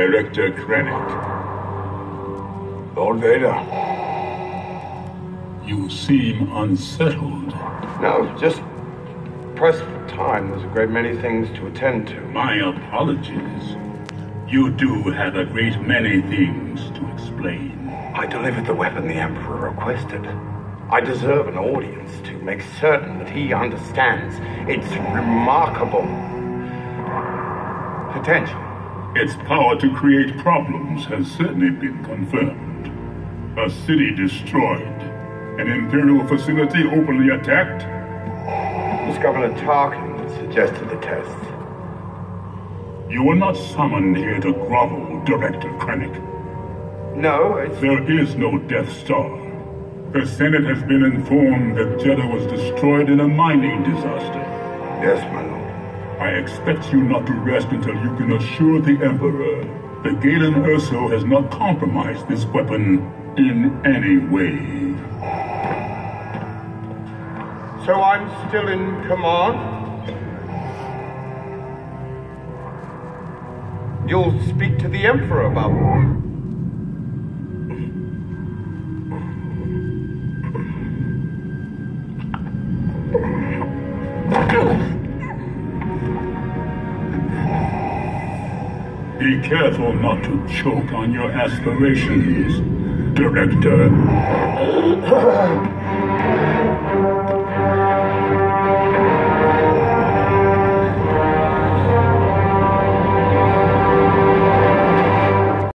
Director Krennic. Lord Vader. You seem unsettled. No, just pressed for time. There's a great many things to attend to. My apologies. You do have a great many things to explain. I delivered the weapon the Emperor requested. I deserve an audience to make certain that he understands its remarkable potential. Its power to create problems has certainly been confirmed. A city destroyed. An Imperial facility openly attacked. It was Governor Tarkin that suggested the test. You were not summoned here to grovel, Director Krennic. No, it's... There is no Death Star. The Senate has been informed that Jedha was destroyed in a mining disaster. Yes, my lord. I expect you not to rest until you can assure the Emperor that Galen Erso has not compromised this weapon in any way. So I'm still in command? You'll speak to the Emperor about it. Be careful not to choke on your aspirations, Director.